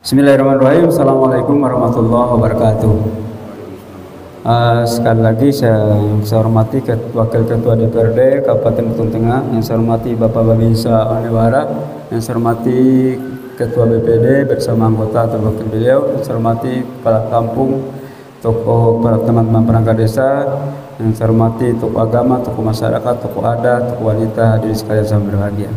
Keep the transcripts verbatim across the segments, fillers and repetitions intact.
Bismillahirrahmanirrahim. Assalamualaikum warahmatullahi wabarakatuh. Uh, sekali lagi saya, saya hormati Wakil Ketua D P R D Kabupaten Belitung Tengah, yang saya hormati Bapak Babinsa Onewara, yang saya hormati Ketua B P D bersama anggota atau wakil beliau, yang saya hormati kepala kampung, tokoh para teman-teman perangkat desa, yang saya hormati tokoh agama, tokoh masyarakat, tokoh adat, tokoh wanita, hadirin sekalian yang berbahagia.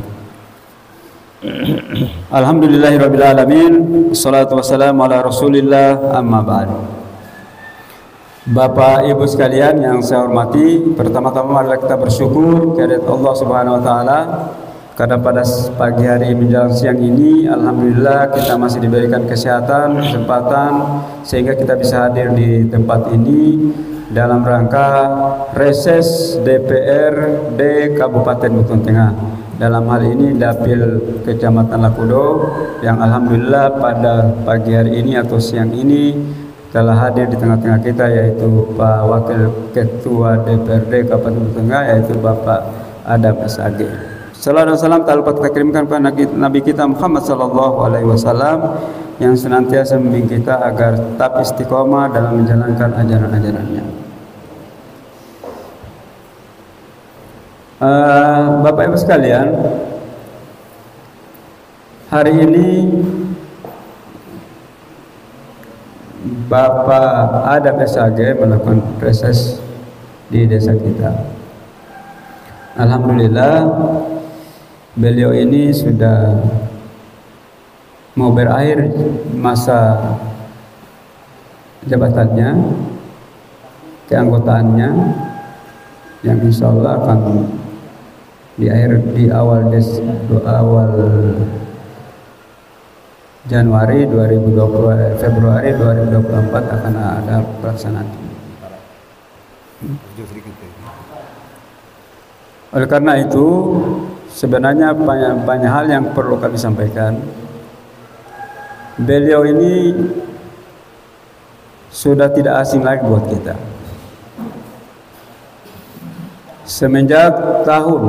Alhamdulillahirabbil alamin, wassalatu wassalamu ala Rasulillah, amma ba'd. Bapak Ibu sekalian yang saya hormati, pertama-tama marilah kita bersyukur kehadirat Allah Subhanahu wa taala karena pada pagi hari menjelang siang ini alhamdulillah kita masih diberikan kesehatan, kesempatan sehingga kita bisa hadir di tempat ini dalam rangka reses D P R D Kabupaten Belitung Tengah. Dalam hal ini Dapil Kecamatan Lakudo yang alhamdulillah pada pagi hari ini atau siang ini telah hadir di tengah-tengah kita, yaitu Pak Wakil Ketua D P R D Kabupaten Belitung Tengah, yaitu Bapak Adam S A G. Salam dan salam tak lupa kita kirimkan kepada Nabi kita Muhammad sallallahu alaihi wasallam yang senantiasa membimbing kita agar tetap istiqomah dalam menjalankan ajaran-ajarannya. Uh, Bapak Ibu sekalian, hari ini Bapak Adam S A G melakukan reses di desa kita. Alhamdulillah beliau ini sudah mau berakhir masa jabatannya, keanggotaannya, yang insya Allah akan di akhir di awal des, awal Januari dua ribu dua puluh, Februari dua ribu dua puluh empat akan ada pelaksanaan. Oleh karena itu sebenarnya banyak, banyak hal yang perlu kami sampaikan. Beliau ini sudah tidak asing lagi buat kita. Semenjak tahun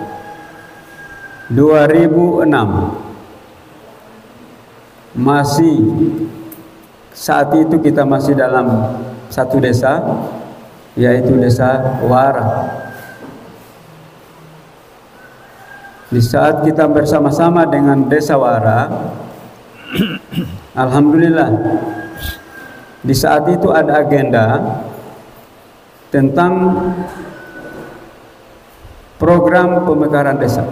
dua ribu enam masih saat itu kita masih dalam satu desa, yaitu desa Wara. Di saat kita bersama-sama dengan desa Wara, alhamdulillah di saat itu ada agenda tentang program pemekaran desa.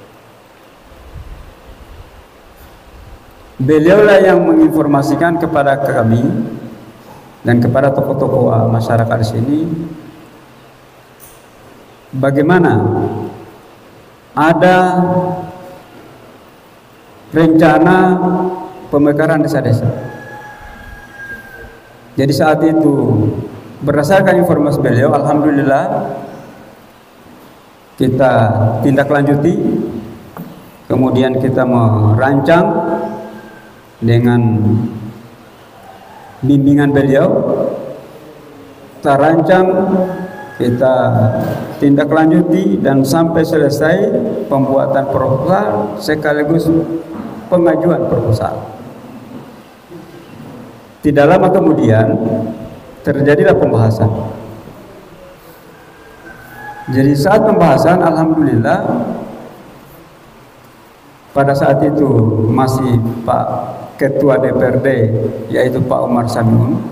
Beliaulah yang menginformasikan kepada kami dan kepada tokoh-tokoh masyarakat di sini bagaimana ada rencana pemekaran desa-desa. Jadi saat itu berdasarkan informasi beliau, alhamdulillah kita tindak lanjuti, kemudian kita merancang dengan bimbingan beliau, kita rancang, kita tindak lanjuti dan sampai selesai pembuatan proposal sekaligus pengajuan proposal. Tidak lama kemudian terjadilah pembahasan. Jadi saat pembahasan, alhamdulillah pada saat itu masih Pak Ketua D P R D, yaitu Pak Umar Samiun,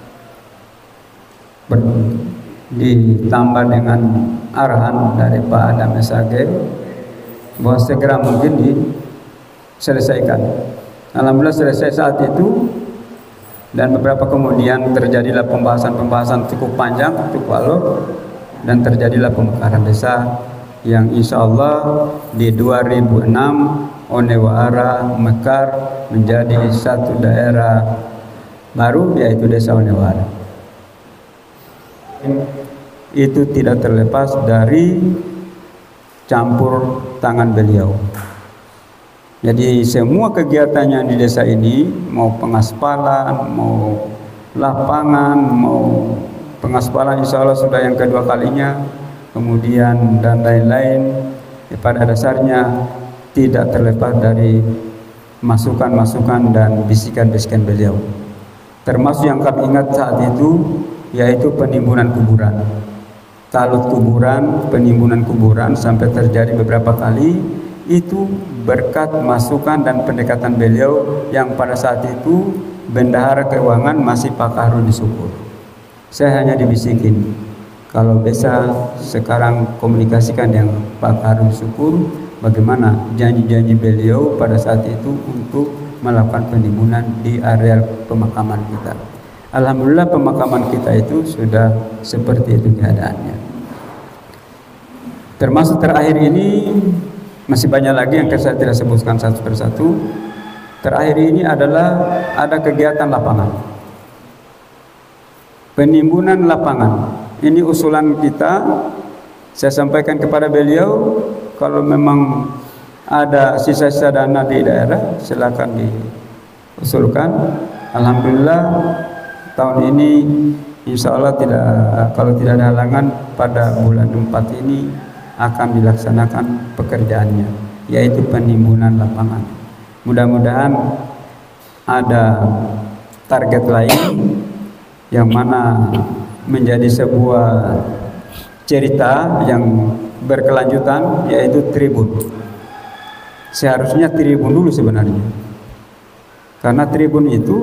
ditambah dengan arahan dari Pak Adam S A G bahwa segera mungkin diselesaikan. Alhamdulillah selesai saat itu, dan beberapa kemudian terjadilah pembahasan-pembahasan cukup panjang, cukup alur, dan terjadilah pemekaran desa yang insya Allah di dua ribu enam Onewara mekar menjadi satu daerah baru, yaitu desa Onewara. Itu tidak terlepas dari campur tangan beliau. Jadi semua kegiatannya di desa ini, mau pengaspalan, mau lapangan, mau pengaspalan insya Allah sudah yang kedua kalinya, kemudian dan lain-lain, ya, pada dasarnya tidak terlepas dari masukan-masukan dan bisikan-bisikan beliau. Termasuk yang kami ingat saat itu yaitu penimbunan kuburan. Talut kuburan, penimbunan kuburan sampai terjadi beberapa kali, itu berkat masukan dan pendekatan beliau yang pada saat itu Bendahara Keuangan masih Pak Harun Syukur. Saya hanya dibisikin, kalau bisa sekarang komunikasikan dengan Pak Harun Syukur bagaimana janji-janji beliau pada saat itu untuk melakukan penimbunan di area pemakaman kita. Alhamdulillah pemakaman kita itu sudah seperti itu keadaannya. Termasuk terakhir ini masih banyak lagi yang saya tidak sebutkan satu persatu. Terakhir ini adalah ada kegiatan lapangan, penimbunan lapangan. Ini usulan kita, saya sampaikan kepada beliau, kalau memang ada sisa-sisa dana di daerah silakan diusulkan. Alhamdulillah tahun ini insya Allah tidak, kalau tidak ada halangan pada bulan empat ini akan dilaksanakan pekerjaannya, yaitu penimbunan lapangan. Mudah-mudahan ada target lain yang mana menjadi sebuah cerita yang berkelanjutan, yaitu tribun. Seharusnya tribun dulu sebenarnya, karena tribun itu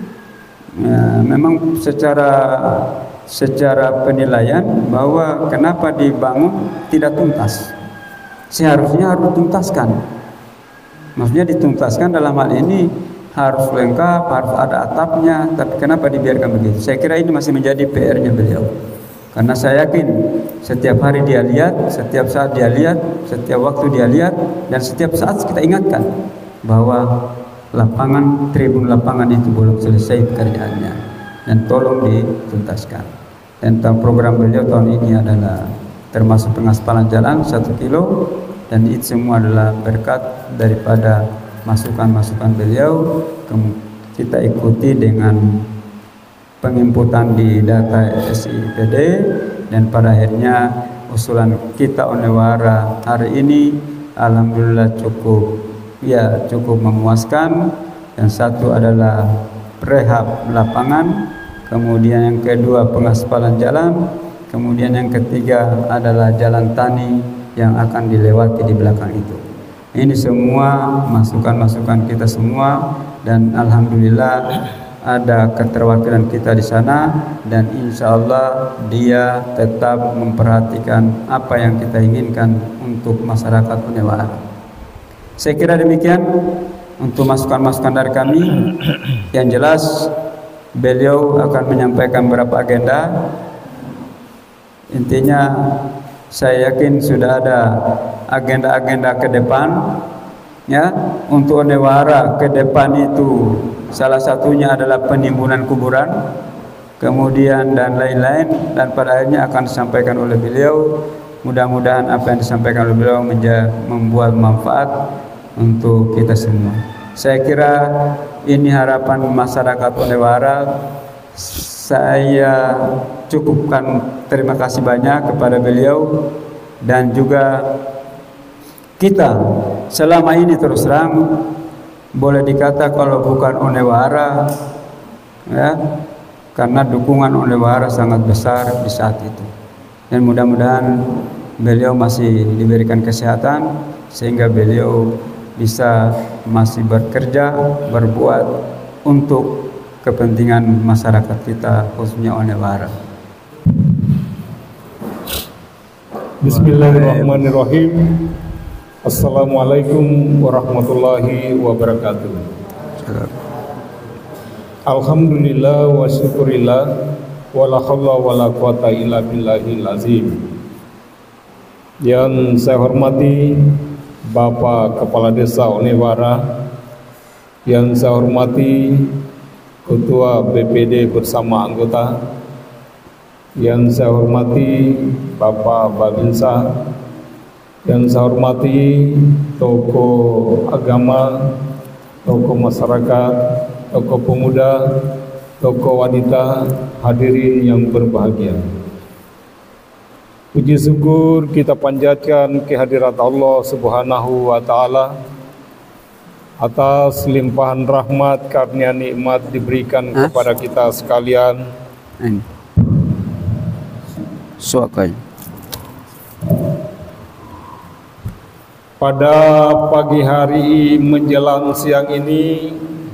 ya, memang secara secara penilaian bahwa kenapa dibangun tidak tuntas. Seharusnya harus dituntaskan. Maksudnya dituntaskan dalam hal ini harus lengkap, harus ada atapnya, tapi kenapa dibiarkan begitu? Saya kira ini masih menjadi P R-nya beliau. Karena saya yakin setiap hari dia lihat, setiap saat dia lihat, setiap waktu dia lihat, dan setiap saat kita ingatkan bahwa lapangan, tribun lapangan itu belum selesai pekerjaannya dan tolong dituntaskan. Dan program beliau tahun ini adalah termasuk pengaspalan jalan satu kilo, dan itu semua adalah berkat daripada masukan-masukan beliau. Kita ikuti dengan penginputan di data S I P D, dan pada akhirnya usulan kita Onewara hari ini alhamdulillah cukup ya cukup memuaskan. Yang satu adalah rehab lapangan, kemudian yang kedua pengaspalan jalan, kemudian yang ketiga adalah jalan tani yang akan dilewati di belakang itu. Ini semua masukan-masukan kita semua, dan alhamdulillah ada keterwakilan kita di sana, dan insya Allah dia tetap memperhatikan apa yang kita inginkan untuk masyarakat Onewara. Saya kira demikian untuk masukan-masukan dari kami. Yang jelas beliau akan menyampaikan beberapa agenda. Intinya saya yakin sudah ada agenda-agenda ke depan ya untuk Onewara ke depan. Itu salah satunya adalah penimbunan kuburan, kemudian dan lain-lain, dan pada akhirnya akan disampaikan oleh beliau. Mudah-mudahan apa yang disampaikan oleh beliau membuat manfaat untuk kita semua. Saya kira ini harapan masyarakat Onewara. Saya cukupkan, terima kasih banyak kepada beliau, dan juga kita selama ini terus terang boleh dikata kalau bukan Onewara ya, karena dukungan Onewara sangat besar di saat itu, dan mudah-mudahan beliau masih diberikan kesehatan sehingga beliau bisa masih bekerja, berbuat untuk kepentingan masyarakat kita, khususnya Onewara. Bismillahirrahmanirrahim. Assalamualaikum warahmatullahi wabarakatuh. Alhamdulillah wa syukurillah, wa la hawla wa la quwata illa billahil azim. Yang saya hormati Bapak Kepala Desa Onewara, yang saya hormati Ketua B P D bersama anggota, yang saya hormati Bapak Babinsa, yang saya hormati tokoh agama, tokoh masyarakat, tokoh pemuda, tokoh wanita, hadirin yang berbahagia. Puji syukur kita panjatkan kehadirat Allah Subhanahu wa taala atas limpahan rahmat karunia nikmat diberikan Hah? kepada kita sekalian. Ini. Suakai. Pada pagi hari menjelang siang ini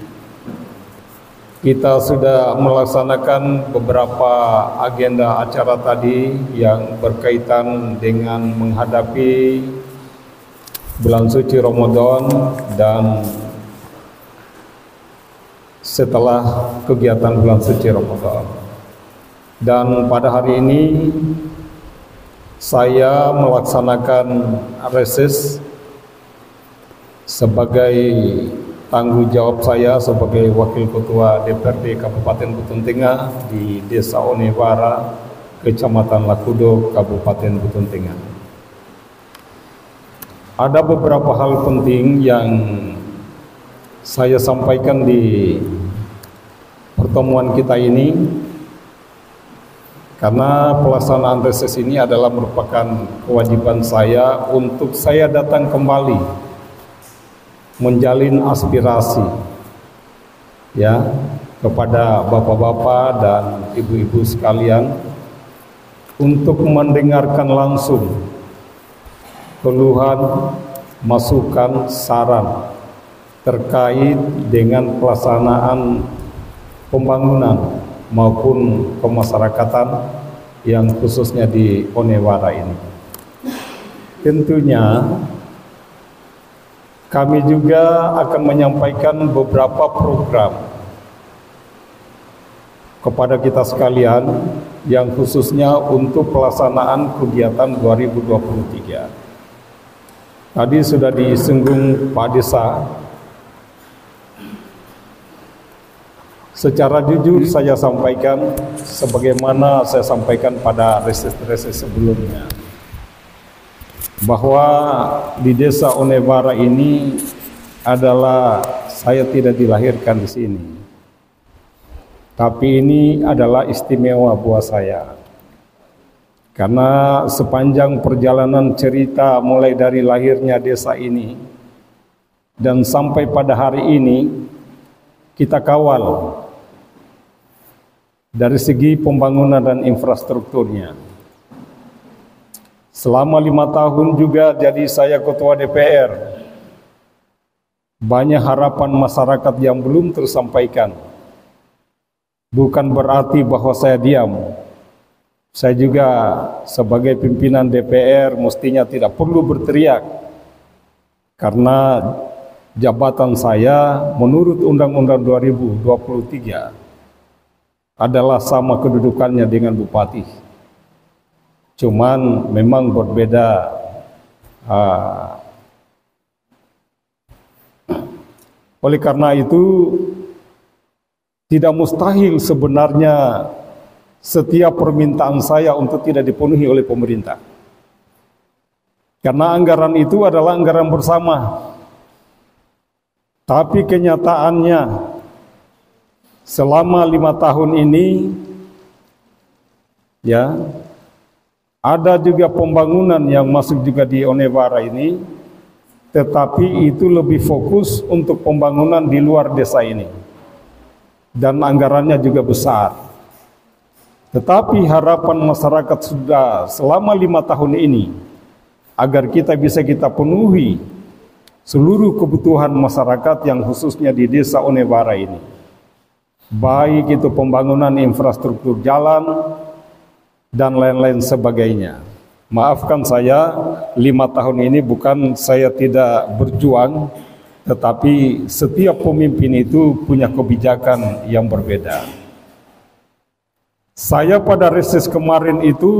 kita sudah melaksanakan beberapa agenda acara tadi yang berkaitan dengan menghadapi bulan suci Ramadan dan setelah kegiatan bulan suci Ramadan. Dan pada hari ini saya melaksanakan reses sebagai tanggung jawab saya sebagai Wakil Ketua D P R D Kabupaten Buton Tengah di Desa Onewara, Kecamatan Lakudo, Kabupaten Buton Tengah. Ada beberapa hal penting yang saya sampaikan di pertemuan kita ini, karena pelaksanaan reses ini adalah merupakan kewajiban saya untuk saya datang kembali menjalin aspirasi ya kepada bapak-bapak dan ibu-ibu sekalian untuk mendengarkan langsung keluhan, masukan, saran terkait dengan pelaksanaan pembangunan maupun kemasyarakatan yang khususnya di Onewara ini. Tentunya kami juga akan menyampaikan beberapa program kepada kita sekalian yang khususnya untuk pelaksanaan kegiatan dua ribu dua puluh tiga. Tadi sudah disinggung Pak Desa. Secara jujur saya sampaikan sebagaimana saya sampaikan pada reses-reses sebelumnya, bahwa di Desa Onewara ini adalah saya tidak dilahirkan di sini, tapi ini adalah istimewa buat saya, karena sepanjang perjalanan cerita mulai dari lahirnya desa ini dan sampai pada hari ini kita kawal dari segi pembangunan dan infrastrukturnya. Selama lima tahun juga jadi saya ketua D P R. Banyak harapan masyarakat yang belum tersampaikan. Bukan berarti bahwa saya diam. Saya juga sebagai pimpinan D P R mestinya tidak perlu berteriak. Karena jabatan saya menurut Undang-Undang dua ribu dua puluh tiga adalah sama kedudukannya dengan bupati. Cuman memang berbeda uh, oleh karena itu tidak mustahil sebenarnya setiap permintaan saya untuk tidak dipenuhi oleh pemerintah, karena anggaran itu adalah anggaran bersama. Tapi kenyataannya selama lima tahun ini ya ada juga pembangunan yang masuk juga di Onewara ini, tetapi itu lebih fokus untuk pembangunan di luar desa ini dan anggarannya juga besar. Tetapi harapan masyarakat sudah selama lima tahun ini agar kita bisa kita penuhi seluruh kebutuhan masyarakat yang khususnya di Desa Onewara ini, baik itu pembangunan infrastruktur jalan dan lain-lain sebagainya. Maafkan saya, lima tahun ini bukan saya tidak berjuang, tetapi setiap pemimpin itu punya kebijakan yang berbeda. Saya pada reses kemarin itu,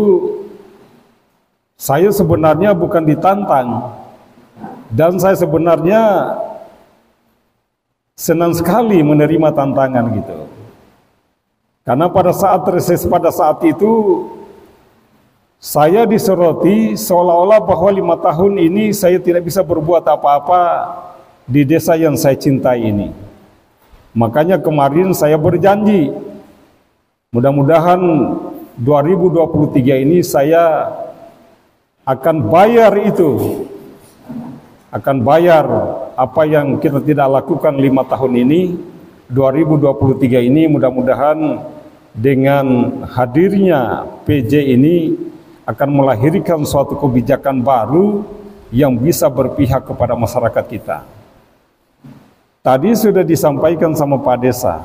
saya sebenarnya bukan ditantang, dan saya sebenarnya senang sekali menerima tantangan gitu. Karena pada saat reses pada saat itu saya disoroti seolah-olah bahwa lima tahun ini saya tidak bisa berbuat apa-apa di desa yang saya cintai ini. Makanya kemarin saya berjanji, mudah-mudahan dua ribu dua puluh tiga ini saya akan bayar itu, akan bayar apa yang kita tidak lakukan lima tahun ini, dua ribu dua puluh tiga ini mudah-mudahan dengan hadirnya P J ini akan melahirkan suatu kebijakan baru yang bisa berpihak kepada masyarakat kita. Tadi sudah disampaikan sama Pak Desa,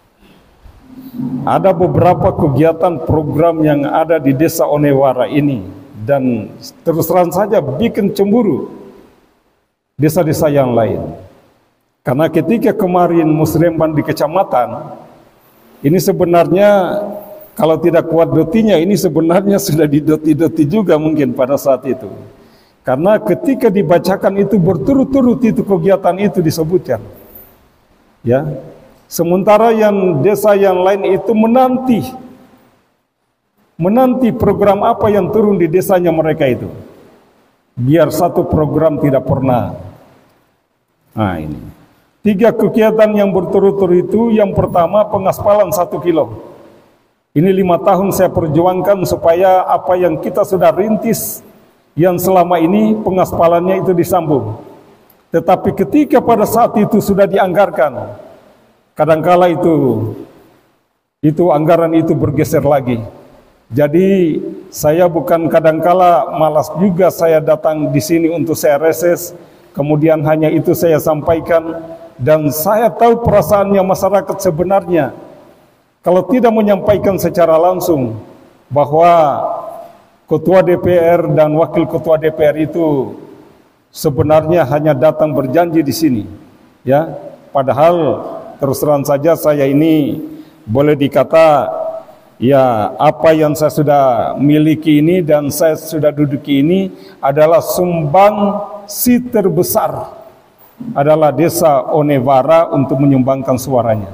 ada beberapa kegiatan program yang ada di Desa Onewara ini, dan terus terang saja bikin cemburu desa-desa yang lain. Karena ketika kemarin Musremban di kecamatan, ini sebenarnya kalau tidak kuat dotinya, ini sebenarnya sudah didoti-doti juga mungkin pada saat itu. Karena ketika dibacakan itu berturut-turut itu kegiatan itu disebutkan. Ya. Sementara yang desa yang lain itu menanti menanti program apa yang turun di desanya mereka itu. Biar satu program tidak pernah. Nah ini. Tiga kegiatan yang berturut-turut itu, yang pertama pengaspalan satu kilo. Ini lima tahun saya perjuangkan supaya apa yang kita sudah rintis, yang selama ini pengaspalannya itu disambung. Tetapi ketika pada saat itu sudah dianggarkan, kadangkala itu, itu anggaran itu bergeser lagi. Jadi saya bukan kadangkala malas juga saya datang di sini untuk saya reses, kemudian hanya itu saya sampaikan. Dan saya tahu perasaannya masyarakat sebenarnya kalau tidak menyampaikan secara langsung bahwa ketua D P R dan wakil ketua D P R itu sebenarnya hanya datang berjanji di sini, ya. Padahal terus terang saja saya ini boleh dikata ya apa yang saya sudah miliki ini dan saya sudah duduki ini adalah sumbang si terbesar adalah Desa Onewara untuk menyumbangkan suaranya.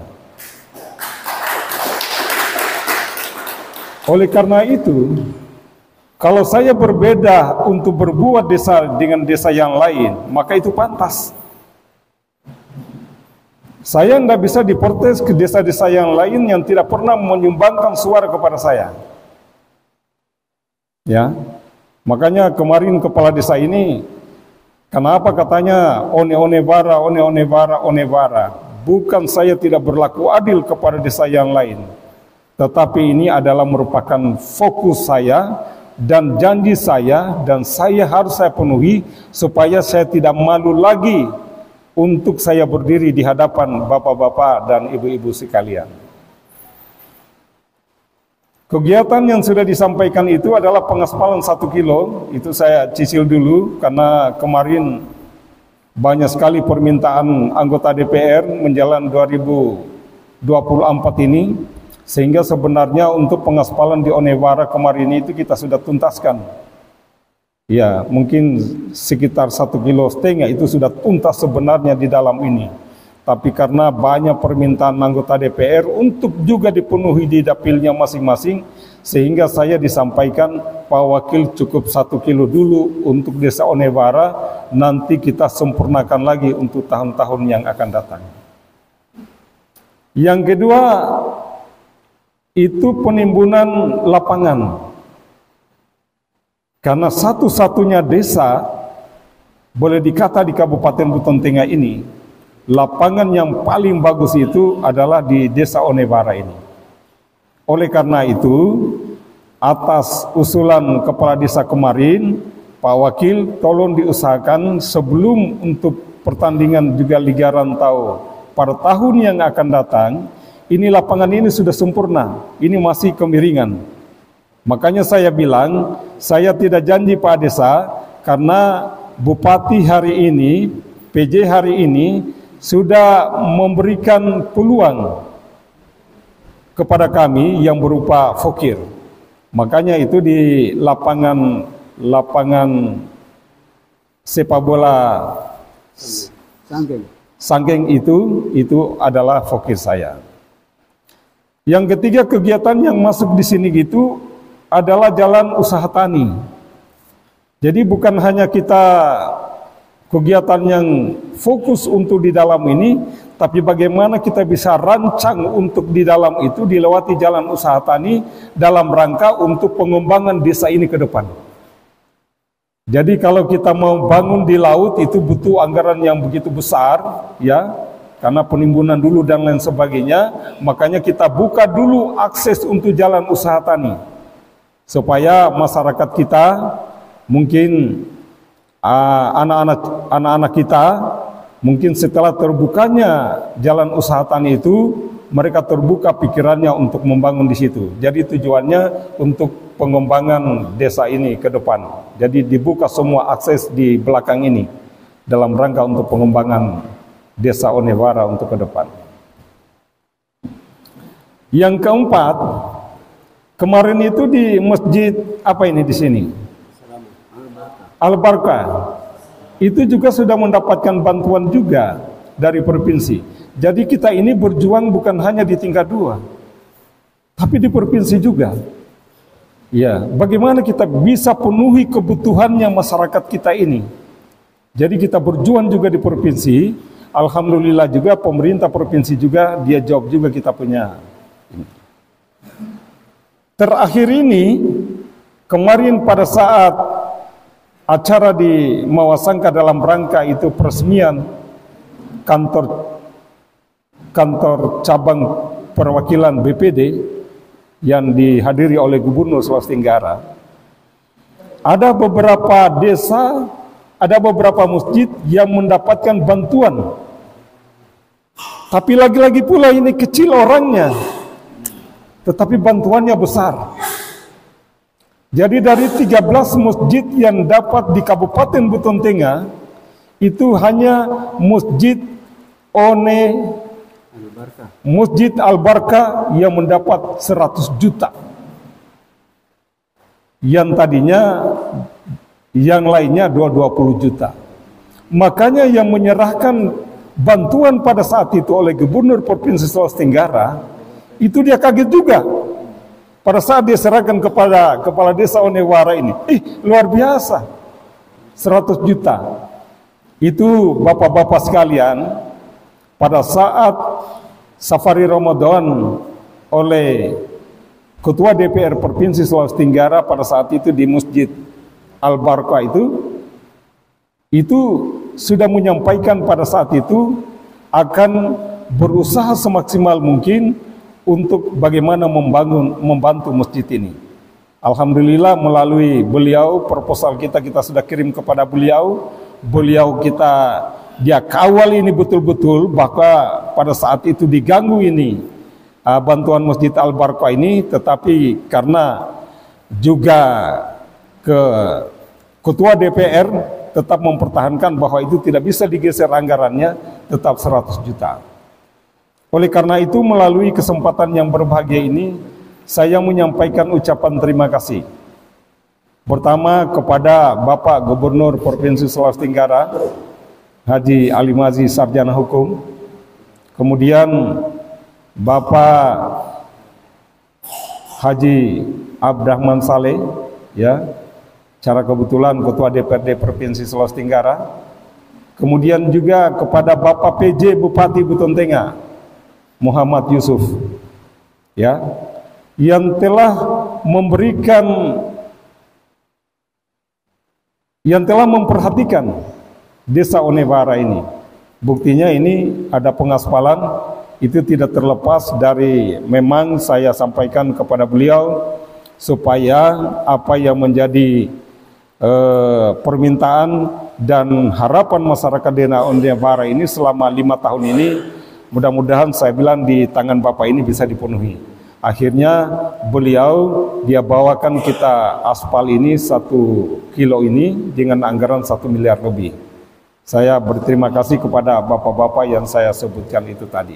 Oleh karena itu, kalau saya berbeda untuk berbuat desa dengan desa yang lain, maka itu pantas. Saya tidak bisa diprotes ke desa-desa yang lain yang tidak pernah menyumbangkan suara kepada saya. Ya, makanya kemarin kepala desa ini, kenapa katanya one-onewara, one-onewara, onewara? Bukan saya tidak berlaku adil kepada desa yang lain, tetapi ini adalah merupakan fokus saya dan janji saya, dan saya harus saya penuhi supaya saya tidak malu lagi untuk saya berdiri di hadapan bapak-bapak dan ibu-ibu sekalian. Kegiatan yang sudah disampaikan itu adalah pengaspalan satu kilo, itu saya cicil dulu karena kemarin banyak sekali permintaan anggota D P R menjelang dua ribu dua puluh empat ini, sehingga sebenarnya untuk pengaspalan di Onewara kemarin itu kita sudah tuntaskan. Ya, mungkin sekitar satu kilo setengah itu sudah tuntas sebenarnya di dalam ini. Tapi karena banyak permintaan anggota D P R untuk juga dipenuhi di dapilnya masing-masing, sehingga saya disampaikan, Pak Wakil cukup satu kilo dulu untuk Desa Onewara, nanti kita sempurnakan lagi untuk tahun-tahun yang akan datang. Yang kedua, itu penimbunan lapangan. Karena satu-satunya desa, boleh dikata di Kabupaten Buton Tengah ini, lapangan yang paling bagus itu adalah di Desa Onewara ini. Oleh karena itu, atas usulan Kepala Desa kemarin, Pak Wakil tolong diusahakan sebelum untuk pertandingan juga Liga Rantau pada tahun yang akan datang, ini lapangan ini sudah sempurna, ini masih kemiringan. Makanya saya bilang, saya tidak janji Pak Desa, karena Bupati hari ini, P J hari ini, sudah memberikan peluang kepada kami yang berupa fokir. Makanya itu di lapangan lapangan sepak bola Sanggeng, Sanggeng itu itu adalah fokir saya. Yang ketiga kegiatan yang masuk di sini gitu adalah jalan usaha tani. Jadi bukan hanya kita kegiatan yang fokus untuk di dalam ini, tapi bagaimana kita bisa rancang untuk di dalam itu dilewati jalan usaha tani dalam rangka untuk pengembangan desa ini ke depan. Jadi kalau kita mau bangun di laut itu butuh anggaran yang begitu besar, ya, karena penimbunan dulu dan lain sebagainya. Makanya kita buka dulu akses untuk jalan usaha tani, supaya masyarakat kita, mungkin anak-anak uh, anak-anak kita, mungkin setelah terbukanya jalan usaha tani itu, mereka terbuka pikirannya untuk membangun di situ. Jadi tujuannya untuk pengembangan desa ini ke depan. Jadi dibuka semua akses di belakang ini dalam rangka untuk pengembangan desa Onewara untuk ke depan. Yang keempat, kemarin itu di masjid apa ini di sini? Al-Barkah. Itu juga sudah mendapatkan bantuan juga dari provinsi. Jadi kita ini berjuang bukan hanya di tingkat dua, tapi di provinsi juga. Ya, bagaimana kita bisa penuhi kebutuhannya masyarakat kita ini. Jadi kita berjuang juga di provinsi. Alhamdulillah juga pemerintah provinsi juga dia jawab juga kita punya. Terakhir ini, kemarin pada saat acara di Mawasangka dalam rangka itu peresmian kantor kantor cabang perwakilan B P D yang dihadiri oleh Gubernur Sulawesi Tenggara, ada beberapa desa, ada beberapa masjid yang mendapatkan bantuan. Tapi lagi-lagi pula ini kecil orangnya, tetapi bantuannya besar. Jadi dari tiga belas masjid yang dapat di Kabupaten Buton Tengah, itu hanya Masjid One Masjid Al-Barkah yang mendapat seratus juta. Yang tadinya yang lainnya dua ratus dua puluh juta. Makanya yang menyerahkan bantuan pada saat itu oleh Gubernur Provinsi Sulawesi Tenggara, itu dia kaget juga. Pada saat dia serahkan kepada kepala desa Onewara ini, eh luar biasa, seratus juta. Itu bapak-bapak sekalian, pada saat Safari Ramadan oleh Ketua D P R Provinsi Sulawesi Tenggara pada saat itu di Masjid Al-Barkah itu, itu sudah menyampaikan pada saat itu akan berusaha semaksimal mungkin untuk bagaimana membangun, membantu masjid ini. Alhamdulillah melalui beliau, proposal kita kita sudah kirim kepada beliau, beliau kita dia kawal ini betul-betul, bahwa pada saat itu diganggu ini uh, bantuan Masjid Al-Barkah ini, tetapi karena juga ke Ketua D P R tetap mempertahankan bahwa itu tidak bisa digeser anggarannya, tetap seratus juta. Oleh karena itu melalui kesempatan yang berbahagia ini, saya menyampaikan ucapan terima kasih. Pertama kepada Bapak Gubernur Provinsi Sulawesi Tenggara, Haji Ali Mazi Sarjana Hukum, kemudian Bapak Haji Abdurrahman Saleh, ya, secara kebetulan Ketua D P R D Provinsi Sulawesi Tenggara, kemudian juga kepada Bapak P J Bupati Buton Tengah, Muhammad Yusuf, ya, yang telah memberikan, yang telah memperhatikan desa Onewara ini. Buktinya ini ada pengaspalan, itu tidak terlepas dari memang saya sampaikan kepada beliau supaya apa yang menjadi eh, permintaan dan harapan masyarakat desa Onewara ini selama lima tahun ini, mudah-mudahan saya bilang di tangan Bapak ini bisa dipenuhi. Akhirnya beliau dia bawakan kita aspal ini satu kilo ini dengan anggaran satu miliar lebih. Saya berterima kasih kepada bapak-bapak yang saya sebutkan itu tadi.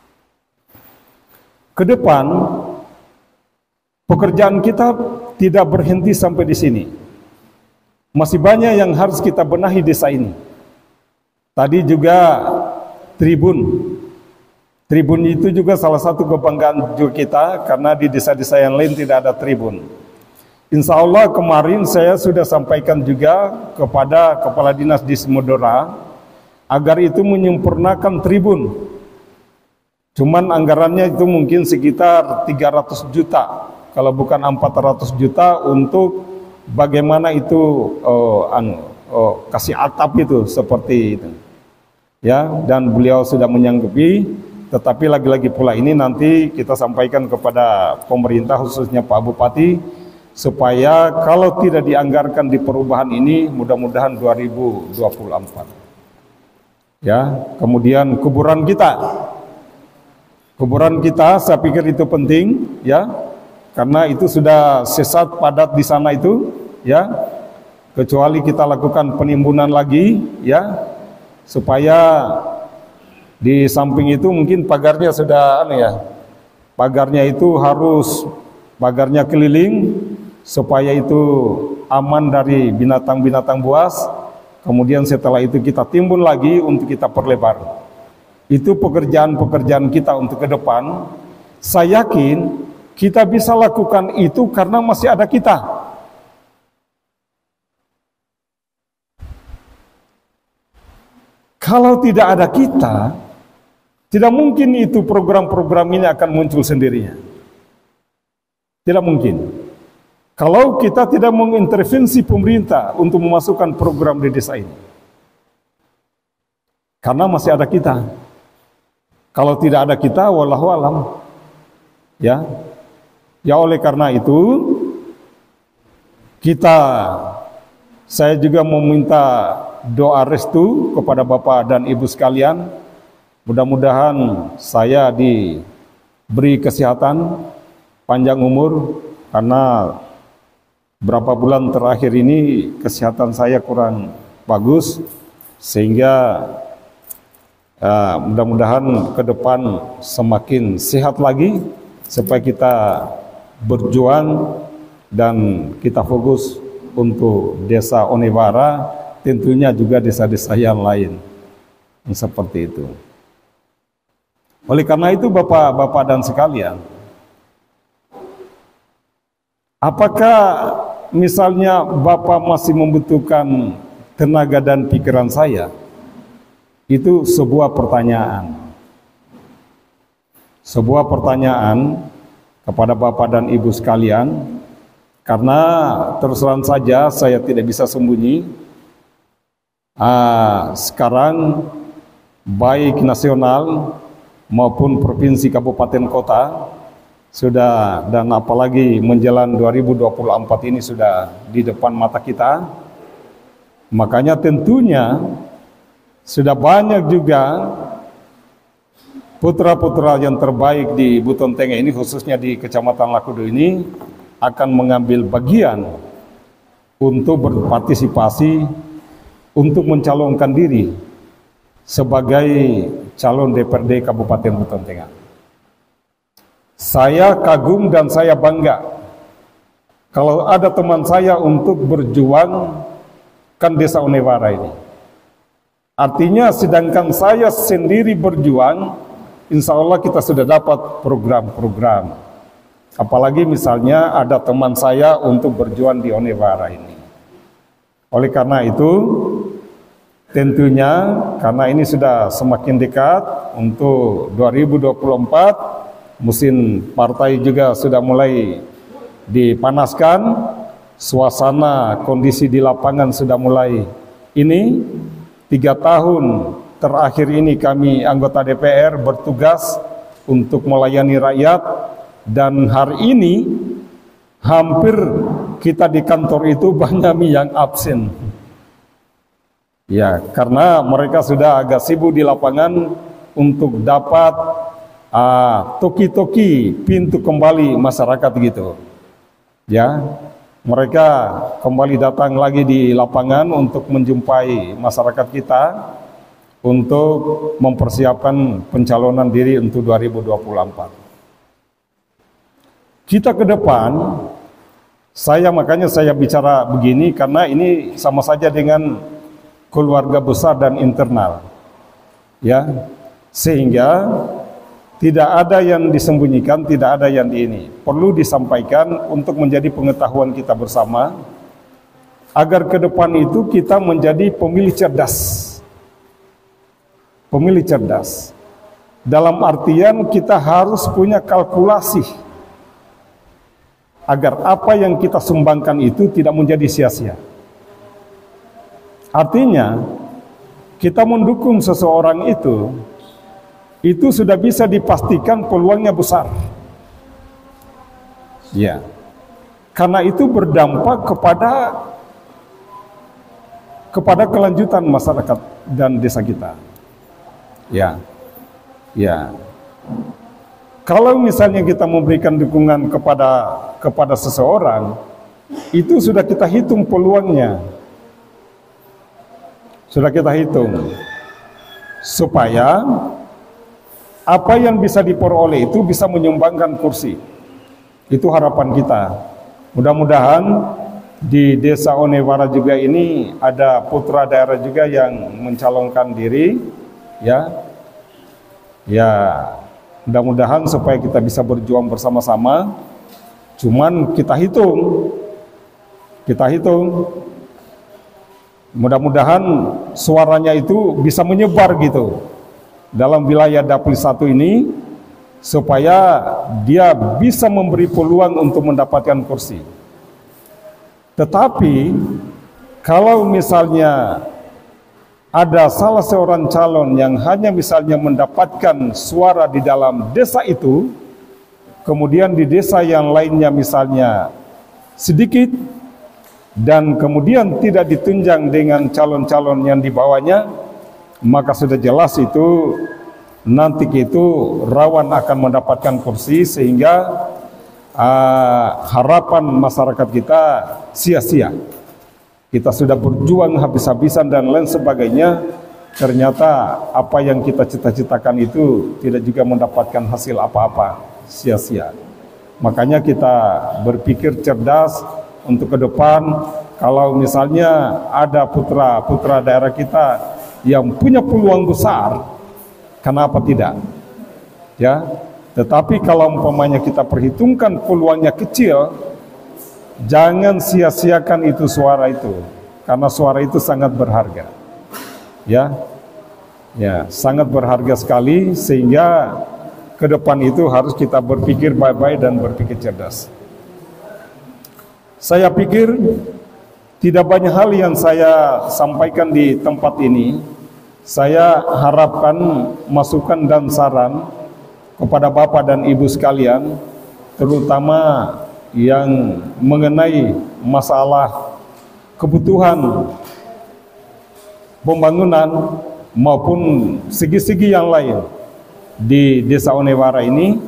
Ke depan, pekerjaan kita tidak berhenti sampai di sini. Masih banyak yang harus kita benahi desa ini. Tadi juga tribun. Tribun itu juga salah satu kebanggaan juga kita, karena di desa-desa yang lain tidak ada tribun. Insya Allah kemarin saya sudah sampaikan juga kepada Kepala Dinas di Semodora agar itu menyempurnakan tribun. Cuman anggarannya itu mungkin sekitar tiga ratus juta, kalau bukan empat ratus juta untuk bagaimana itu oh, anu, oh, kasih atap itu seperti itu. Ya, dan beliau sudah menyanggupi, tetapi lagi-lagi pula ini nanti kita sampaikan kepada pemerintah khususnya Pak Bupati supaya kalau tidak dianggarkan di perubahan ini mudah-mudahan dua ribu dua puluh empat. Ya, kemudian kuburan kita. Kuburan kita saya pikir itu penting ya. Karena itu sudah sesat padat di sana itu ya. Kecuali kita lakukan penimbunan lagi ya, supaya di samping itu mungkin pagarnya sudah aneh ya. Pagarnya itu harus pagarnya keliling supaya itu aman dari binatang-binatang buas. Kemudian setelah itu kita timbun lagi untuk kita perlebar. Itu pekerjaan-pekerjaan kita untuk ke depan. Saya yakin kita bisa lakukan itu karena masih ada kita. Kalau tidak ada kita, tidak mungkin itu program-program ini akan muncul sendirinya. Tidak mungkin. Kalau kita tidak mengintervensi pemerintah untuk memasukkan program di desa ini. Karena masih ada kita. Kalau tidak ada kita, wallahu alam. Ya. Ya oleh karena itu, kita, saya juga meminta doa restu kepada Bapak dan Ibu sekalian. Mudah-mudahan saya diberi kesehatan, panjang umur, karena berapa bulan terakhir ini kesehatan saya kurang bagus, sehingga uh, mudah-mudahan ke depan semakin sehat lagi, supaya kita berjuang dan kita fokus untuk desa Onewara, tentunya juga desa-desa yang lain yang seperti itu. Oleh karena itu Bapak-bapak dan sekalian, apakah misalnya Bapak masih membutuhkan tenaga dan pikiran saya? Itu sebuah pertanyaan. Sebuah pertanyaan kepada Bapak dan Ibu sekalian, karena terus terang saja saya tidak bisa sembunyi. Ah, sekarang baik nasional maupun provinsi, kabupaten, kota sudah, dan apalagi menjelang dua ribu dua puluh empat ini sudah di depan mata kita. Makanya tentunya sudah banyak juga putra-putra yang terbaik di Buton Tengah ini, khususnya di Kecamatan Lakudo ini, akan mengambil bagian untuk berpartisipasi untuk mencalonkan diri sebagai calon D P R D Kabupaten Buton Tengah. Saya kagum dan saya bangga kalau ada teman saya untuk berjuang kan desa Onewara ini. Artinya sedangkan saya sendiri berjuang, insya Allah kita sudah dapat program-program. Apalagi misalnya ada teman saya untuk berjuang di Onewara ini. Oleh karena itu, tentunya karena ini sudah semakin dekat untuk dua ribu dua puluh empat, mesin partai juga sudah mulai dipanaskan, suasana kondisi di lapangan sudah mulai ini. Tiga tahun terakhir ini kami anggota D P R bertugas untuk melayani rakyat, dan hari ini hampir kita di kantor itu banyak yang absen. Ya, karena mereka sudah agak sibuk di lapangan untuk dapat uh, toki-toki pintu kembali masyarakat gitu. Ya, mereka kembali datang lagi di lapangan untuk menjumpai masyarakat kita untuk mempersiapkan pencalonan diri untuk dua ribu dua puluh empat. Kita ke depan, saya makanya saya bicara begini karena ini sama saja dengan keluarga besar dan internal. Ya, sehingga tidak ada yang disembunyikan, tidak ada yang di ini. Perlu disampaikan untuk menjadi pengetahuan kita bersama, agar ke depan itu kita menjadi pemilih cerdas. Pemilih cerdas. Dalam artian kita harus punya kalkulasi. agar apa yang kita sumbangkan itu tidak menjadi sia-sia. Artinya, kita mendukung seseorang itu, itu sudah bisa dipastikan peluangnya besar. Ya, karena itu berdampak kepada kepada kelanjutan masyarakat dan desa kita. Ya, ya. Kalau misalnya kita memberikan dukungan kepada kepada seseorang, itu sudah kita hitung peluangnya, sudah kita hitung, supaya apa yang bisa diperoleh itu bisa menyumbangkan kursi. Itu harapan kita. Mudah-mudahan di desa Onewara juga ini ada putra daerah juga yang mencalonkan diri, ya, ya. Mudah-mudahan supaya kita bisa berjuang bersama-sama. Cuman kita hitung, kita hitung. Mudah-mudahan suaranya itu bisa menyebar gitu dalam wilayah Dapil satu ini, supaya dia bisa memberi peluang untuk mendapatkan kursi. Tetapi kalau misalnya ada salah seorang calon yang hanya misalnya mendapatkan suara di dalam desa itu, kemudian di desa yang lainnya misalnya sedikit, dan kemudian tidak ditunjang dengan calon-calon yang dibawanya, maka sudah jelas itu nanti itu rawan akan mendapatkan kursi, sehingga uh, harapan masyarakat kita sia-sia. Kita sudah berjuang habis-habisan dan lain sebagainya, ternyata apa yang kita cita-citakan itu tidak juga mendapatkan hasil apa-apa, sia-sia. Makanya kita berpikir cerdas untuk ke depan. Kalau misalnya ada putra-putra daerah kita yang punya peluang besar, kenapa tidak? Ya, tetapi kalau umpamanya kita perhitungkan peluangnya kecil, jangan sia-siakan itu suara itu, karena suara itu sangat berharga. Ya, ya, sangat berharga sekali, sehingga ke depan itu harus kita berpikir baik-baik dan berpikir cerdas. Saya pikir tidak banyak hal yang saya sampaikan di tempat ini. Saya harapkan masukan dan saran kepada Bapak dan Ibu sekalian, terutama yang mengenai masalah kebutuhan pembangunan maupun segi-segi yang lain di Desa Onewara ini,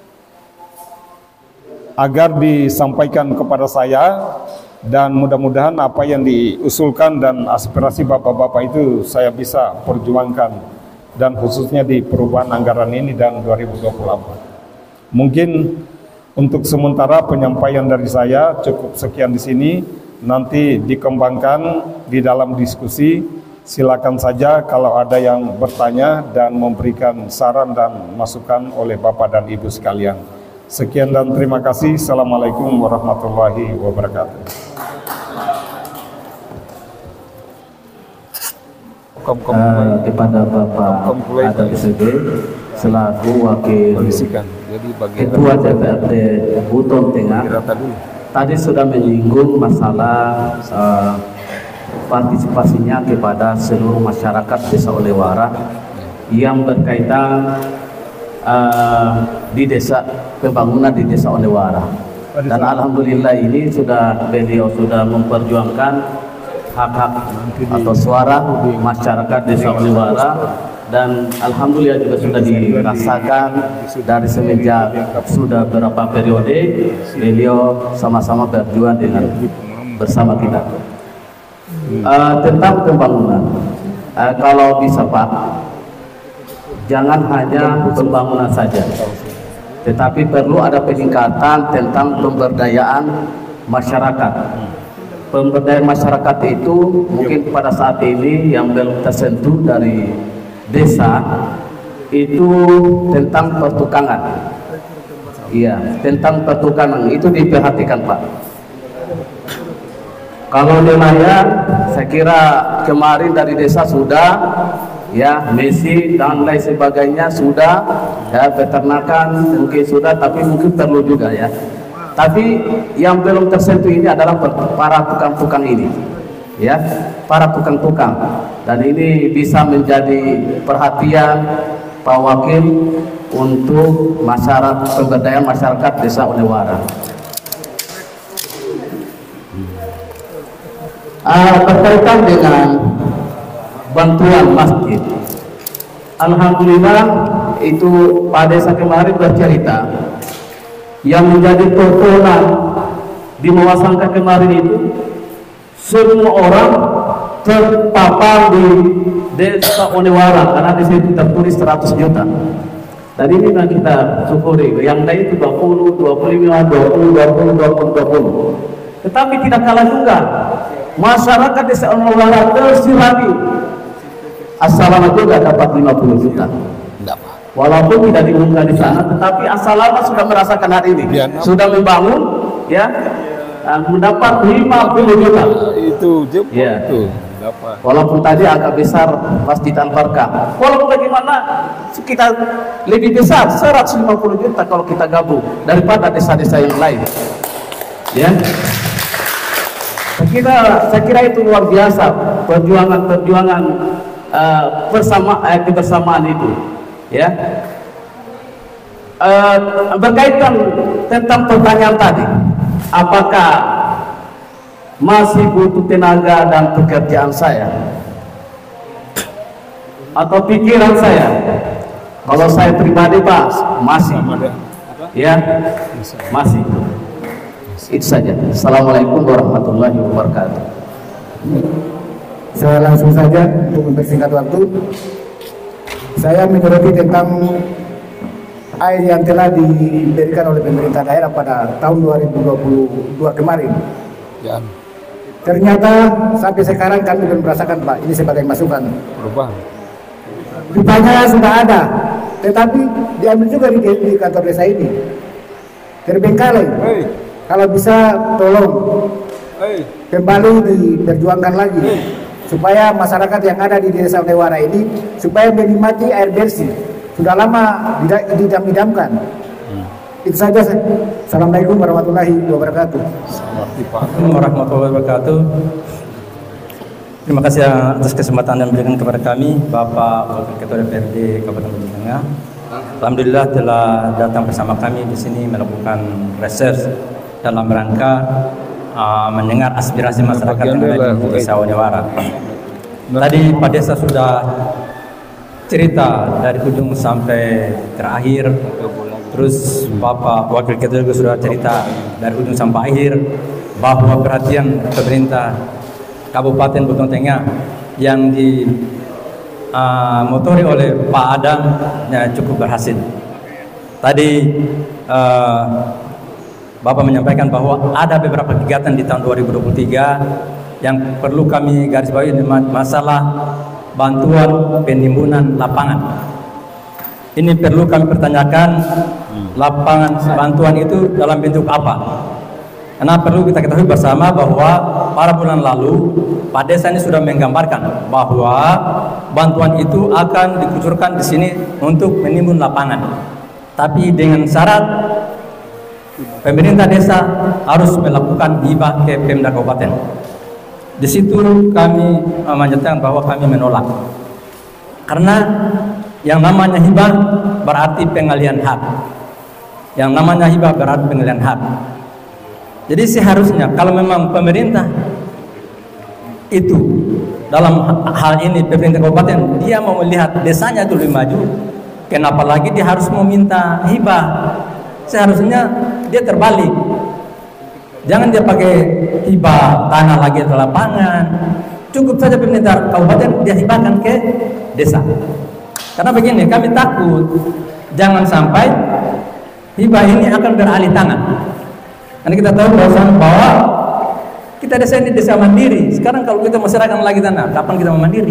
agar disampaikan kepada saya, dan mudah-mudahan apa yang diusulkan dan aspirasi bapak-bapak itu saya bisa perjuangkan, dan khususnya di perubahan anggaran ini dan dua ribu dua puluh empat. Mungkin untuk sementara penyampaian dari saya cukup sekian di sini, nanti dikembangkan di dalam diskusi. Silakan saja kalau ada yang bertanya dan memberikan saran dan masukan oleh Bapak dan Ibu sekalian. Sekian dan terima kasih. Assalamualaikum warahmatullahi wabarakatuh. Uh, kepada Bapak Adam S B selaku Wakil Ketua D P R D Buton Tengah, tadi sudah menyinggung masalah uh, partisipasinya kepada seluruh masyarakat Desa Onewara yang berkaitan uh, di desa, pembangunan di Desa Onewara. Dan alhamdulillah ini sudah beliau sudah memperjuangkan hak-hak atau suara masyarakat Desa Onewara, dan alhamdulillah juga sudah dirasakan dari semenjak sudah beberapa periode beliau sama-sama berjuang dengan bersama kita. Uh, tentang pembangunan, uh, kalau bisa Pak, jangan hanya pembangunan saja, tetapi perlu ada peningkatan tentang pemberdayaan masyarakat. Pemberdayaan masyarakat itu mungkin pada saat ini yang belum tersentuh dari desa itu tentang pertukangan. Iya, tentang pertukangan itu diperhatikan Pak. Kalau nelayan, saya kira kemarin dari desa sudah, ya, mesi dan lain sebagainya sudah, ya, peternakan mungkin sudah, tapi mungkin perlu juga ya. Tapi yang belum tersentuh ini adalah para tukang-tukang ini, ya, para tukang-tukang. Dan ini bisa menjadi perhatian Pak Wakil untuk masyarakat, pemberdayaan masyarakat Desa Onewara. Uh, berkaitan dengan bantuan masjid, alhamdulillah itu Pak Desa kemarin bercerita yang menjadi tontonan di Mawasangka kemarin itu semua orang terpapar di Desa Onewara karena di situ tertulis seratus juta. Dan ini yang kita syukuri, yang lain itu dua puluh, dua puluh lima, dua puluh, dua puluh, dua puluh, dua puluh. Tetapi tidak kalah juga masyarakat Desa Onewara tersilami As-Salama juga dapat lima puluh juta. Walaupun tidak diumumkan di sana, tetapi As-Salama sudah merasakan hari ini, sudah membangun, ya, mendapat lima puluh juta. Itu jemput ya. Itu. Walaupun tadi agak besar Masjid Al-Barkah. Walaupun bagaimana kita lebih besar seratus lima puluh juta kalau kita gabung daripada desa-desa yang lain. Ya. Saya kira, saya kira itu luar biasa perjuangan-perjuangan uh, bersama eh, kebersamaan itu. Ya, uh, berkaitan tentang pertanyaan tadi, apakah masih butuh tenaga dan pekerjaan saya atau pikiran saya? Kalau saya pribadi Pak, masih, ya, masih. Itu saja. Assalamualaikum warahmatullahi wabarakatuh. Saya langsung saja untuk mempersingkat waktu. Saya menyoroti tentang air yang telah diberikan oleh pemerintah daerah pada tahun dua ribu dua puluh dua kemarin. Ya. Ternyata sampai sekarang kami belum merasakan Pak, ini sebagai masukan. Perubahan. Pipanya sudah ada, tetapi diambil juga di, di kantor desa ini. Terbengkalai. Hey. Kalau bisa tolong hey. kembali diperjuangkan lagi. Hey. Supaya masyarakat yang ada di Desa Onewara ini supaya menikmati air bersih. Sudah lama didam-idamkan. Hmm. Itu saja. Assalamualaikum warahmatullahi wabarakatuh. Assalamualaikum warahmatullahi wabarakatuh. Terima kasih atas kesempatan yang diberikan kepada kami, Bapak Wakil Ketua D P R D Kabupaten Bumi Tengah. Alhamdulillah telah datang bersama kami di sini melakukan research dalam rangka Uh, mendengar aspirasi masyarakat yang ada di Desa Onewara. Tadi Pak Desa sudah cerita dari ujung sampai terakhir. Terus Bapak Wakil Ketua juga sudah cerita dari ujung sampai akhir bahwa perhatian pemerintah Kabupaten Bumi Tengah yang dimotori uh, oleh Pak Adam ya, cukup berhasil. Tadi uh, Bapak menyampaikan bahwa ada beberapa kegiatan di tahun dua ribu dua puluh tiga yang perlu kami garis bawahi, masalah bantuan penimbunan lapangan. Ini perlu kami pertanyakan, lapangan bantuan itu dalam bentuk apa? Karena perlu kita ketahui bersama bahwa pada bulan lalu Pak Desa ini sudah menggambarkan bahwa bantuan itu akan dikucurkan di sini untuk menimbun lapangan. Tapi dengan syarat pemerintah desa harus melakukan hibah ke Pemda Kabupaten. Di situ kami menyatakan bahwa kami menolak. Karena yang namanya hibah berarti pengalihan hak. Yang namanya hibah berarti pengalihan hak. Jadi seharusnya kalau memang pemerintah itu dalam hal ini pemerintah kabupaten dia mau melihat desanya itu lebih maju, kenapa lagi dia harus meminta hibah? Seharusnya dia terbalik. Jangan dia pakai hibah tanah lagi atau lapangan. Cukup saja pemerintah kabupaten dia hibahkan ke desa. Karena begini, kami takut jangan sampai hibah ini akan beralih tangan. Karena kita tahu bahwa kita desa ini desa mandiri. Sekarang kalau kita masyarakat lagi tanah, kapan kita mau mandiri?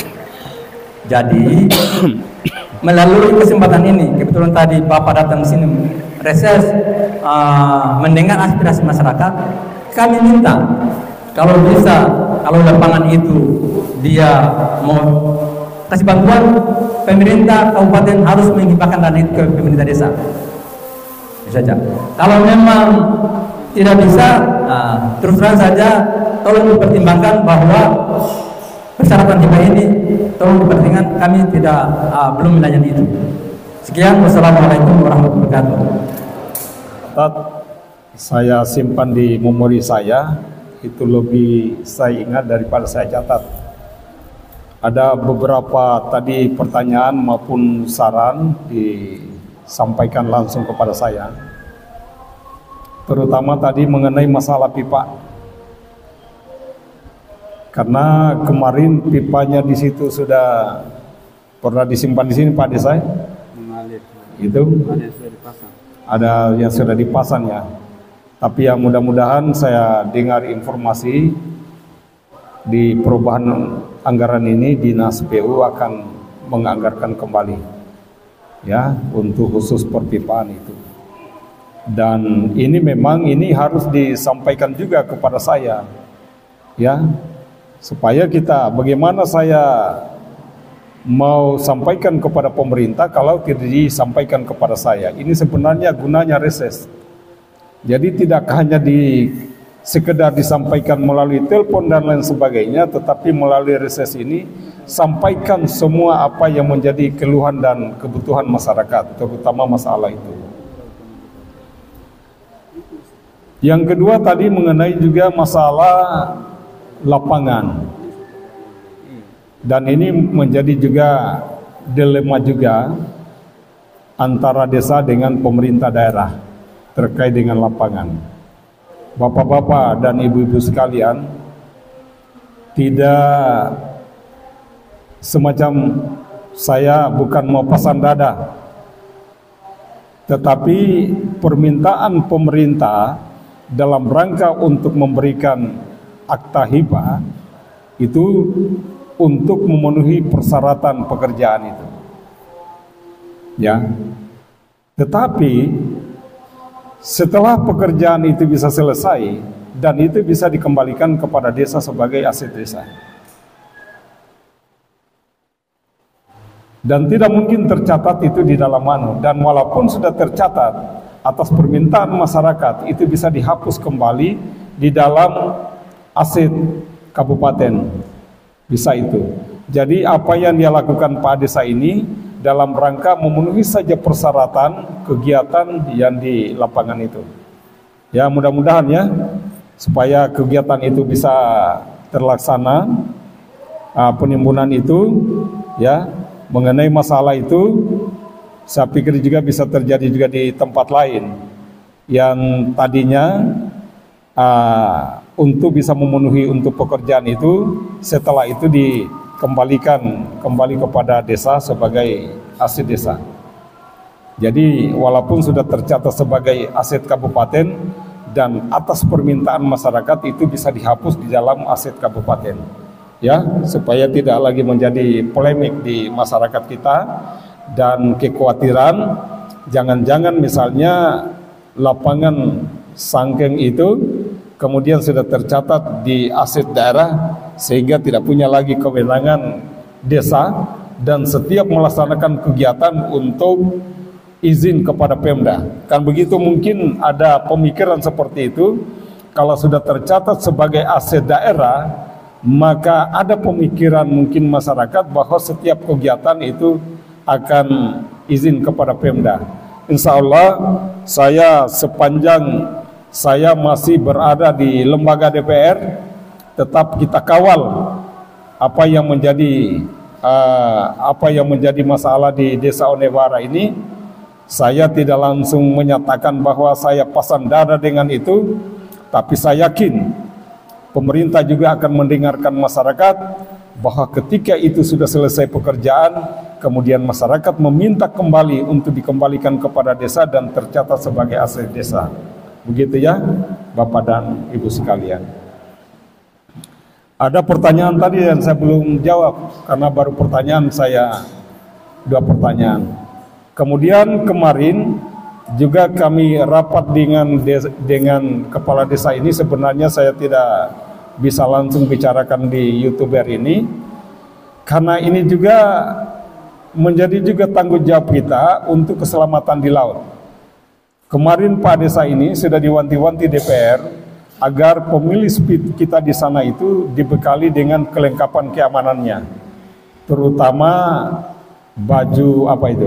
Jadi melalui kesempatan ini, kebetulan tadi Bapak datang ke sini reses uh, mendengar aspirasi masyarakat, kami minta kalau bisa, kalau lapangan itu dia mau kasih bantuan, pemerintah kabupaten harus menghibahkan dana itu ke pemerintah desa. Bisa saja. Kalau memang tidak bisa, nah, terus terang saja tolong dipertimbangkan bahwa persyaratan hibah ini tolong dipertimbangkan, kami tidak uh, belum melayani itu. Sekian, wassalamualaikum warahmatullahi wabarakatuh. Tat, saya simpan di memori saya, itu lebih saya ingat daripada saya catat. Ada beberapa tadi pertanyaan maupun saran disampaikan langsung kepada saya, terutama tadi mengenai masalah pipa. Karena kemarin pipanya di situ sudah pernah disimpan di sini Pak Desai. Itu ada yang sudah dipasang ya. Tapi yang mudah-mudahan saya dengar informasi di perubahan anggaran ini Dinas P U akan menganggarkan kembali ya untuk khusus perpipaan itu. Dan ini memang ini harus disampaikan juga kepada saya ya, supaya kita, bagaimana saya mau sampaikan kepada pemerintah kalau tidak disampaikan kepada saya. Ini sebenarnya gunanya reses. Jadi tidak hanya di sekedar disampaikan melalui telepon dan lain sebagainya, tetapi melalui reses ini sampaikan semua apa yang menjadi keluhan dan kebutuhan masyarakat, terutama masalah itu. Yang kedua tadi mengenai juga masalah lapangan. Dan ini menjadi juga dilema juga antara desa dengan pemerintah daerah terkait dengan lapangan. Bapak-bapak dan ibu-ibu sekalian, tidak semacam saya bukan mau pasang dada, tetapi permintaan pemerintah dalam rangka untuk memberikan akta hibah itu untuk memenuhi persyaratan pekerjaan itu. Ya. Tetapi setelah pekerjaan itu bisa selesai dan itu bisa dikembalikan kepada desa sebagai aset desa. Dan tidak mungkin tercatat itu di dalam anu, dan walaupun sudah tercatat atas permintaan masyarakat itu bisa dihapus kembali di dalam aset kabupaten. Bisa itu. Jadi apa yang dia lakukan Pak Desa ini dalam rangka memenuhi saja persyaratan kegiatan yang di lapangan itu. Ya, mudah-mudahan ya supaya kegiatan itu bisa terlaksana, uh, penimbunan itu ya. Mengenai masalah itu saya pikir juga bisa terjadi juga di tempat lain yang tadinya uh, untuk bisa memenuhi untuk pekerjaan itu, setelah itu dikembalikan kembali kepada desa sebagai aset desa. Jadi walaupun sudah tercatat sebagai aset kabupaten dan atas permintaan masyarakat itu bisa dihapus di dalam aset kabupaten, ya, supaya tidak lagi menjadi polemik di masyarakat kita dan kekhawatiran jangan-jangan misalnya lapangan Sangkeng itu kemudian sudah tercatat di aset daerah sehingga tidak punya lagi kewenangan desa dan setiap melaksanakan kegiatan untuk izin kepada Pemda. Kan begitu, mungkin ada pemikiran seperti itu. Kalau sudah tercatat sebagai aset daerah, maka ada pemikiran mungkin masyarakat bahwa setiap kegiatan itu akan izin kepada Pemda. Insya Allah saya sepanjang saya masih berada di lembaga D P R, tetap kita kawal apa yang menjadi uh, apa yang menjadi masalah di Desa Onewara ini. Saya tidak langsung menyatakan bahwa saya pasang dada dengan itu, tapi saya yakin pemerintah juga akan mendengarkan masyarakat bahwa ketika itu sudah selesai pekerjaan, kemudian masyarakat meminta kembali untuk dikembalikan kepada desa dan tercatat sebagai aset desa. Begitu ya Bapak dan Ibu sekalian. Ada pertanyaan tadi yang saya belum jawab karena baru pertanyaan saya, dua pertanyaan. Kemudian kemarin juga kami rapat dengan des, dengan kepala desa ini. Sebenarnya saya tidak bisa langsung bicarakan di YouTuber ini karena ini juga menjadi juga tanggung jawab kita untuk keselamatan di laut. Kemarin Pak Desa ini sudah diwanti-wanti D P R agar pemilih speed kita di sana itu dibekali dengan kelengkapan keamanannya, terutama baju apa itu?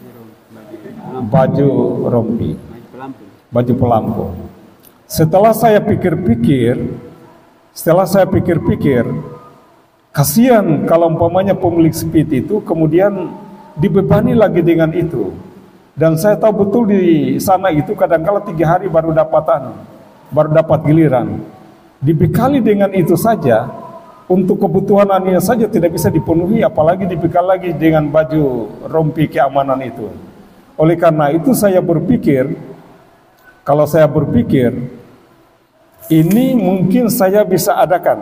Baju rompi, baju pelampung. Setelah saya pikir-pikir, setelah saya pikir-pikir, kasihan kalau umpamanya pemilik speed itu kemudian dibebani lagi dengan itu. Dan saya tahu betul di sana itu kadang-kala tiga hari baru dapatan, baru dapat giliran. Dibekali dengan itu saja, untuk kebutuhan anaknya saja tidak bisa dipenuhi, apalagi dibekal lagi dengan baju rompi keamanan itu. Oleh karena itu saya berpikir, kalau saya berpikir, ini mungkin saya bisa adakan.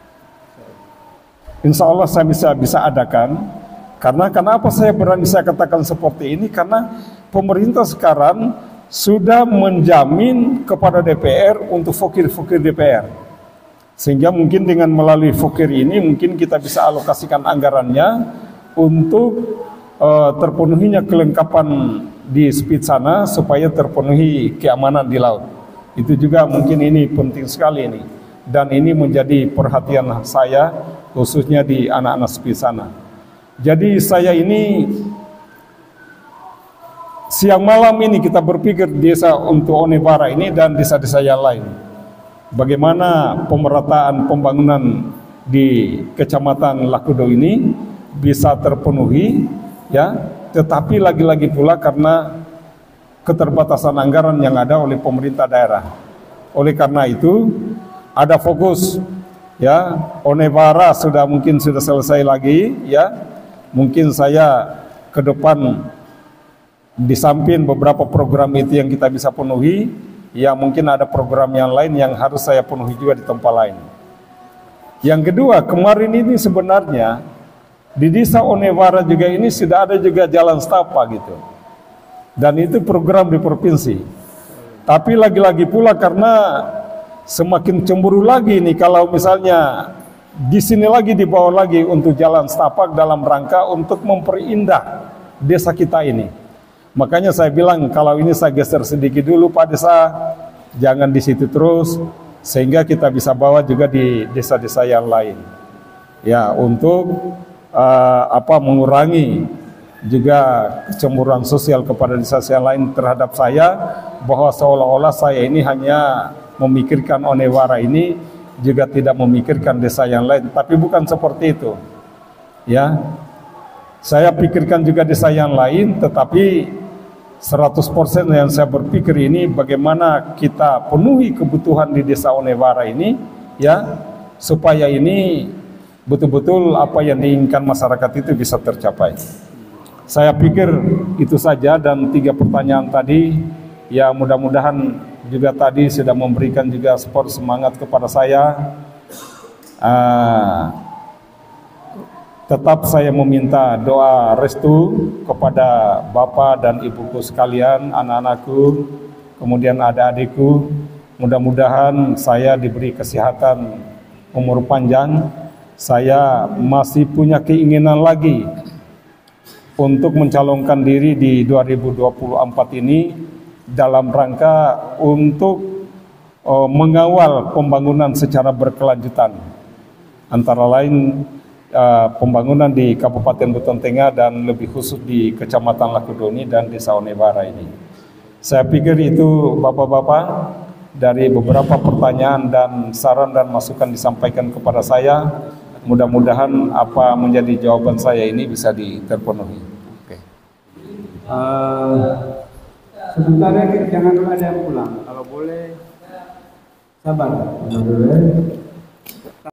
Insya Allah saya bisa bisa adakan. Karena kenapa saya berani saya katakan seperti ini? Karena pemerintah sekarang sudah menjamin kepada D P R untuk fakir-fakir D P R. Sehingga mungkin dengan melalui fakir ini mungkin kita bisa alokasikan anggarannya untuk uh, terpenuhinya kelengkapan di speed sana supaya terpenuhi keamanan di laut. Itu juga mungkin ini penting sekali ini. Dan ini menjadi perhatian saya khususnya di anak-anak speed sana. Jadi saya ini siang malam ini kita berpikir desa untuk Onebara ini dan desa-desa yang lain. Bagaimana pemerataan pembangunan di Kecamatan Lakudo ini bisa terpenuhi, ya. Tetapi lagi-lagi pula karena keterbatasan anggaran yang ada oleh pemerintah daerah. Oleh karena itu ada fokus, ya. Onebara sudah mungkin sudah selesai lagi, ya. Mungkin saya ke depan di samping beberapa program itu yang kita bisa penuhi, ya mungkin ada program yang lain yang harus saya penuhi juga di tempat lain. Yang kedua, kemarin ini sebenarnya di desa Onebara juga ini sudah ada juga jalan setapak gitu. Dan itu program di provinsi. Tapi lagi-lagi pula karena semakin cemburu lagi nih kalau misalnya di sini lagi dibawa lagi untuk jalan setapak dalam rangka untuk memperindah desa kita ini. Makanya saya bilang kalau ini saya geser sedikit dulu Pak Desa, jangan di situ terus, sehingga kita bisa bawa juga di desa-desa yang lain. Ya, untuk uh, apa mengurangi juga kecemburuan sosial kepada desa yang lain terhadap saya, bahwa seolah-olah saya ini hanya memikirkan Onebara ini, juga tidak memikirkan desa yang lain, tapi bukan seperti itu. Ya, saya pikirkan juga desa yang lain, tetapi seratus persen yang saya berpikir ini bagaimana kita penuhi kebutuhan di desa Onebara ini, ya, supaya ini betul-betul apa yang diinginkan masyarakat itu bisa tercapai. Saya pikir itu saja, dan tiga pertanyaan tadi, ya mudah-mudahan juga tadi sudah memberikan juga support semangat kepada saya. Uh, tetap saya meminta doa restu kepada Bapak dan Ibuku sekalian, anak-anakku, kemudian adik-adikku. Mudah-mudahan saya diberi kesehatan, umur panjang. Saya masih punya keinginan lagi untuk mencalonkan diri di dua ribu dua puluh empat ini dalam rangka untuk uh, mengawal pembangunan secara berkelanjutan, antara lain uh, pembangunan di Kabupaten Buton Tengah dan lebih khusus di Kecamatan Lakudoni dan Desa Onebara ini. Saya pikir itu Bapak-Bapak, dari beberapa pertanyaan dan saran dan masukan disampaikan kepada saya, mudah-mudahan apa menjadi jawaban saya ini bisa terpenuhi. Oke. Uh... Sebentar ya, jangan dulu ada yang pulang. Kalau boleh, sabar.